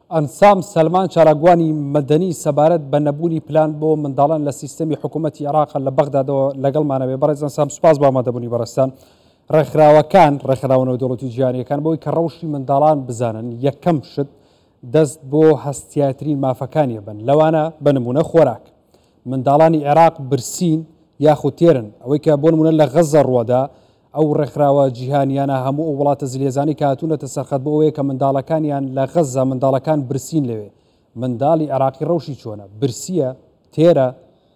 ئەنسام سەلمان چالاگوانی مەدەنی سەبارەت بە نەبوونی پلان بۆ منداڵان لە سیستەمی حکوومەتی عێراق لە بەغدادەوە لەگەڵمانەوێ. بەڕێز ئەنسام سوپاس بۆ ئامادەبوونی بەڕێستان. ڕێکخراوەکان ڕێکخراونەوە دەوڵەتی جیهانیەکان بۆی کە ڕەوشی منداڵان بزانن یەکەم شت دەست بۆ هەستیارترین مافەکانی بن، لەوانە بە نمونە خۆراک. منداڵانی عێراق برسین یاخود تێرن، ئەوەی کە بۆ نمونە لە غەزە ڕووەدا ئەو ڕێکخراوە جیهانیانە هەموو ئەو وڵاتە زلێزانی کە هاتوونەتە سەرخەت بۆ ئەوەیە کە منداڵەکانیان لە غەزە منداڵەکان برسین لەوێ. منداڵی عێراقی ڕەوشی چۆنە؟ برسیە؟ تێرە؟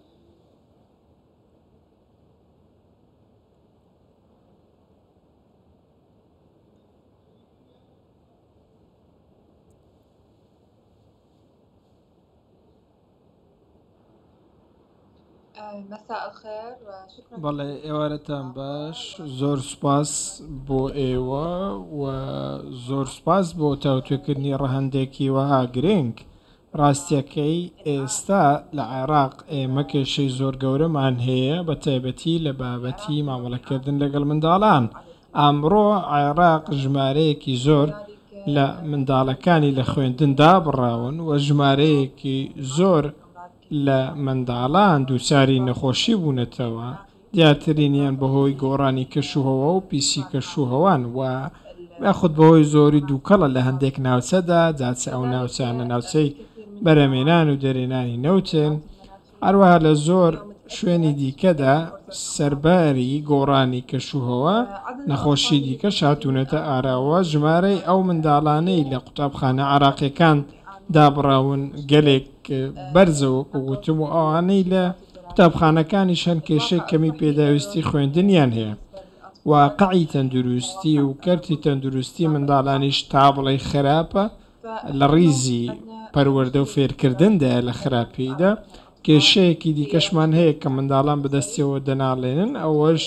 بەڵێ ئێوارەتان باش، زۆر سوپاس بۆ ئێوە و زۆر سوپاس بۆ تاوتوێکردنی ڕەهەندێکی وەها گرنگ. ڕاستیەکەی ئێستا لە عێراق ئێمە کێشەی زۆر گەورەمان هەیە، بە تایبەتی لە بابەتی مامەڵەکردن لەگەڵ منداڵان. ئەمڕۆ عێراق ژمارەیەکی زۆر لە منداڵەکانی لە خوێندن دابڕاون و ژمارەیەکی زۆر لە منداڵان دووچاری نەخۆشی بوونەتەوە، دیاترینیان بەهۆی گۆڕانی کەشوهەوە و پیسی کەشوهەوان و یاخود بەهۆی زۆری دووکەڵە لە هەندێک ناوچەدا، جاچە ئەو ناوچانە ناوچەی بەرەمێنان و دەرێنانی نەوتن. هەروەها لە زۆر شوێنی دیکەدا سەرباری گۆڕانی کەشوهەوە نەخۆشی دیکە شاتونەتە ئاراوە. ژمارەی ئەو منداڵانەی لە قوتابخانە عێراقیەکان دابڕاون گەلێک بەرزەوە وتم و ئەوانەی لە قوتابخانەکانی شەن کێشەی کەمی پێداویستی خوێندنیان هەیە. واقعی تەندروستی و کەرتی تەندروستی منداڵانیش تا بڵێ خراپە، لە ڕیزی پەروەردە و فێرکردندا لە خراپیدا. کێشەیەکی دیکەشمان هەیە کە منداڵان بەدەستیەوە دەناڵێنن، ئەوەش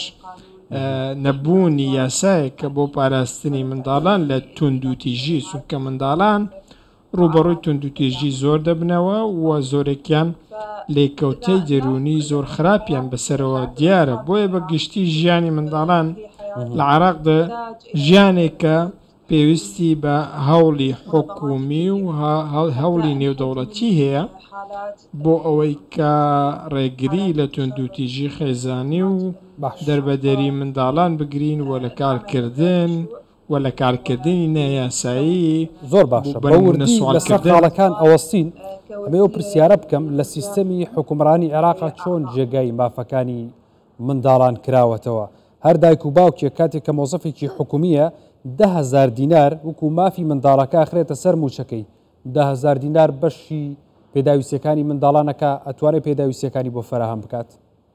نەبوونی یاسایە کە بۆ پاراستنی منداڵان لە توندوتیژی، چونکە منداڵان ڕوبەڕووی توندوتیژی زۆر دەبنەوە و زۆرێکیان لێکەوتەی دەرونی زۆر خراپیان بەسەرەوە دیارە. بۆیە بە گشتی ژیانی منداڵان لە عێراقدا ژیانێکە پێویستی بە هەوڵی حکومی و هەوڵی نێودەوڵەتی هەیە بۆ ئەوەی کە ڕێگری لە توندوتیژی خێزانی و دەربەدەری منداڵان بگرین و لە کارکردن و لە کارکردنی نایاسایی. زۆر باشە بەوردی لەسەر خاڵەکان ئەوەستین. ئەمێ ئەو پرسیارە بکەم، لە سیستەمی حکومڕانی عێراقا چۆن جێگای مافەکانی منداڵان کراوەتەوە؟ هەر دایک و باوکێک کاتێک کە مۆزەفێکی حکومیە 10,000 دینار وەکو مافی منداڵەکە ئەخرێتە سەر موچەکەی. 10,000 دینار بەشی پێداویستیەکانی منداڵانەکە ئەتوانێت پێداویستیەکانی بۆ فەراهەم بکات.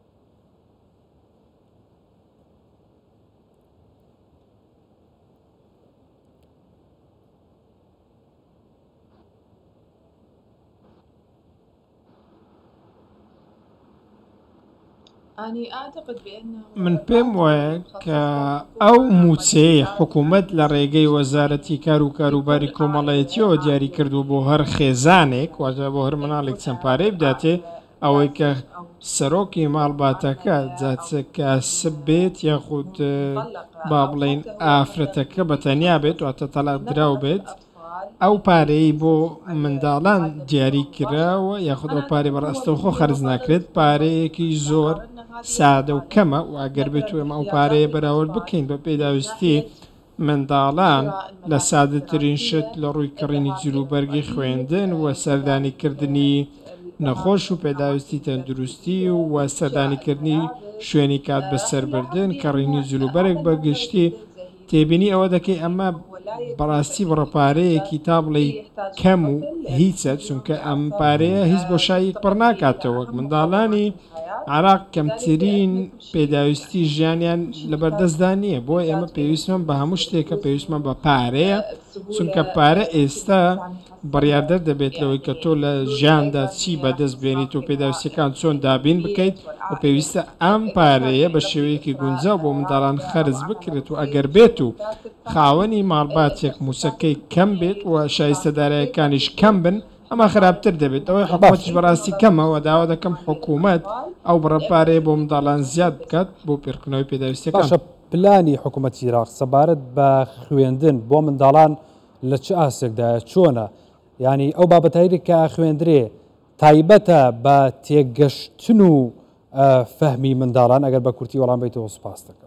من پێم وایە کە ئەو موچەیە حکوومەت لە ڕێگەی وەزارەتی کار و کاروباری کۆمەڵایەتیەوە دیاری کردو بۆ هەر خێزانێک واتە بۆ هەر مناڵێک چەند پارەی بداتێ، ئەوەی کە سەرۆکی ماڵباتەکە جاچە کاسب بێت یاخود با بڵێن ئافرەتەکە بەتەنیا بێت واتە تەلاق دراو بێت، ئەو پارەی بۆ منداڵان دیاری کراوە یاخود ئەو پارەی بەڕاستەوخۆ خەرج ناکرێت، پارەیەکی زۆر سادە و کەمە و ئەگەر بێت ئێمە ئەو پارەیە بەراورد بکەین بە پێداویستی منداڵان لە سادەترین شت لە ڕووی کڕینی جلوبەرگی خوێندن و سەردانیکردنی نەخۆش و پێداویستی تەندروستی و سەردانیکردنی شوێنی کات بەسەربردن، کڕینی جلوبەرێک بەگشتی تێبینی ئەوە دەکەی ئەمە بەڕاستی بڕەپارەیەکی تا بڵێ کەم و هیچە، چونکە ئەم پارەیە هیچ بۆ شایەک پڕ ناکاتەوە. منداڵانی عێراق کەمترین پێداویستی ژیانیان لەبەردەستدا نییە، بۆ ئێمە پێویستمان بە هەموو شتێکە پێویستمان بە پارەیە، چونکە پارە ئێستا بڕیاردەر دەبێت لەوەی کە تۆ لە ژیاندا چی بەدەست بێنیت و پێداویستەکان چۆن دابین بکەیت و پێویستە ئەم پارەیە بە شێوەیەکی گونجاو بۆ منداڵان خەرج بکرێت و ئەگەر بێت و خاوەنی ماڵباتێک موسەکەی کەم بێت و شایستەدارایەکانیش کەم بن، ئەمە خراپتر دەبێت. ئەوەی حکوومەتیش بەڕاستی کەمەوە داوا دەکەم حکوومەت ئەو بڕەپارەیە بۆ منداڵان زیاد بکات بۆ پێکردنەوەی پێداویستەکان. پلانی حکوومەتی عێراق سەبارەت بە خوێندن بۆ منداڵان لە چه ئاسێکدایە؟ چۆنە؟ ینی ئەو بابەتایی کە خوێندرێ تایبەتە بە تێگەشتن و فەهمی منداڵان ئەگەر بە کورتی وەڵام بیتەوە سوپاس دەکەم.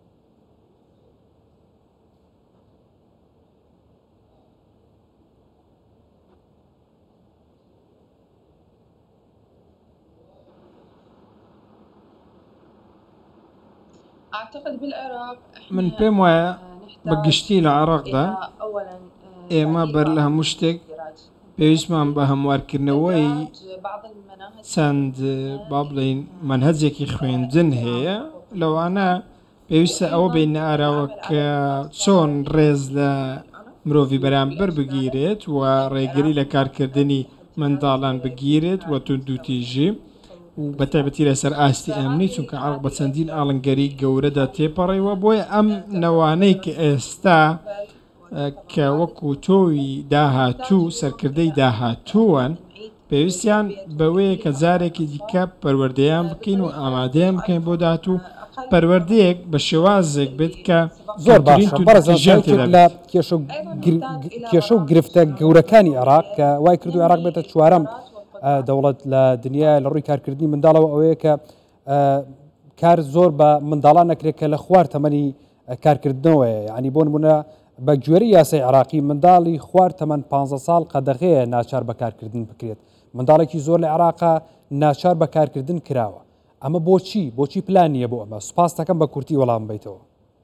من پێم وایە بەگشتی لە عێراقدا ئێمە بەر لە هەموو شتێک پێویستمان بە هەموارکردنەوەی چەند با بڵین منهەجێکی خوێندن هەیە لەوانە پێویستە ئەوە بینە ئاراوە کە چۆن ڕێز لە مرۆڤی بەرامبەر بگیرێت و ڕێگەری لە کارکردنی منداڵان بگیرێت و توندوتیژی و بەتایبەتی لەسەر ئاستی ئەمنی چونکە عێراق بە چەندین ئاڵنگەری گەورەدا تێپەڕیوە بۆیە ئەم نەوانەی کە ئێستا کە وەکو تۆوی داهاتوو سەرکردەی داهاتووەن پێویستیان بەوەیە کە جارێکی دیکە پەروەردەیان بکەین و ئامادەیان بکەین بۆ داهاتوو پەروەردەیەک بە شێوازێک بێت کە زۆر باشە لە کێشە و گرفتە گەورەکانی عێراق کە وای کردو عێراق بێتە چوارەم دەوڵەت لە دنیا لە ڕووی کارکردنی منداڵەوە ئەوەیە کە کار زۆر بە منداڵان نەکرێت کە لە خوار تەمەنی کارکردنەوەیە ینی بۆ نمونە بە گوێرەی یاسای عێراقی منداڵی خوار تەمەن 15 ساڵ قەدەغەیە ناچار بە کارکردن بکرێت منداڵێکی زۆر لە عێراقا ناچار بە کارکردن کراوە ئەمە بۆچی پلان نییە بۆ ئەمە سوپاس دەکەم بە کورتی وەڵام بیتەوە.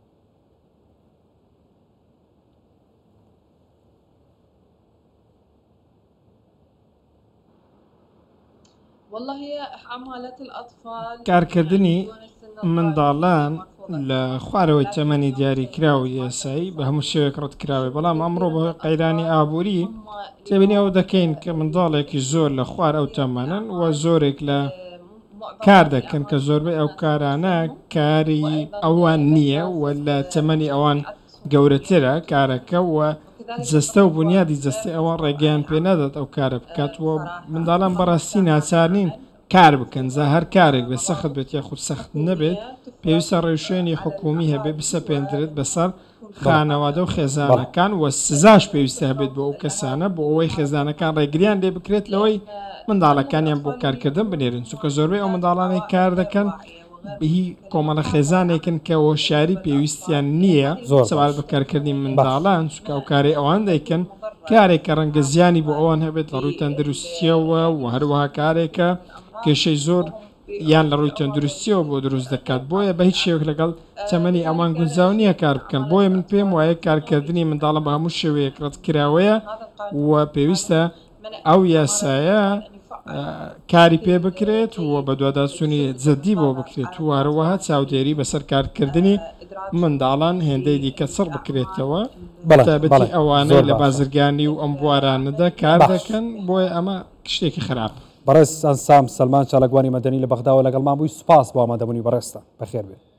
کارکردنی منداڵان لە خوارەوەی تەمەنی دیاریکراوی یاسایی بە هەموو شێوێک ڕەتکراوی بەڵام ئەمڕۆ بە قەیرانی ئابووری تێبینی ئەو دەکەین کە منداڵێکی زۆر لە خوار ئەو تەمەنن و زۆرێک لە کار دەکەن کە زۆربەی ئەو کارانە کاری ئەوان نییە و لە تەمەنی ئەوان گەورەترە کارەکە و جەستە و بنیادی جەستی ئەوان ڕێگەیان پێ نەدات ئەو کارە بکاتوە منداڵان بەڕاستی ناچارنین کار بکەن زە هەر کارێک بێت سەخت بێت یا خود سەخت نەبێت پێویستە ڕێوشێنی حکومی هەبێ بسەپێنرێت بەسەر خانەوادە و خێزانەکان و سزاش پێویستە هەبێت بۆ ئەو کەسانە بۆ ئەوەی خێزانەکان ڕێگریان لێ بکرێت لەوەی منداڵەکانیان بۆ کارکردن بنێرن چونکە زۆربەی ئەو منداڵانەی کار دەکەن هی کۆمەڵە خێزانێکن کە هۆشیاری پێویستیان نییە سەبارەت بە کارکردنی منداڵان چونکە ئەو کاری ئەوان دەیکەن کارێک کە ڕەنگە زیانی بۆ ئەوان هەبێت لە ڕووی تەندروستیەوە و هەروەها کارێکە کێشەی زۆر یان لە ڕووی تەندروستیەوە بۆ دروست دەکات بۆیە بە هیچ شێوەیەک لەگەڵ تەمەنی ئەمان گونجاو نییە کار بکەن بۆیە من پێم وایە کارکردنی منداڵە بە هەموو شێوەیەک ڕەتکراوەیە و پێویستە ئەو یاسایە کاری پێ بکرێت و بە دوواداچوونی جددی بۆ بکرێت و هەروەها چاودێری بەسەر کارکردنی منداڵان هێندەی دیکە سەر بکرێتەوە تابەتی ئەوانەی لە بازرگانی و ئەم بوارانەدا کار دەکەن بۆیە ئەمە شتێکی خراپ. بەڕێز ئەنسام سەلمان چالاگوانی مەدەنی لە بەغداوە لەگەڵمان بووی سوپاس بۆ ئامادەبوونی بەڕێستە بەخێر بێت.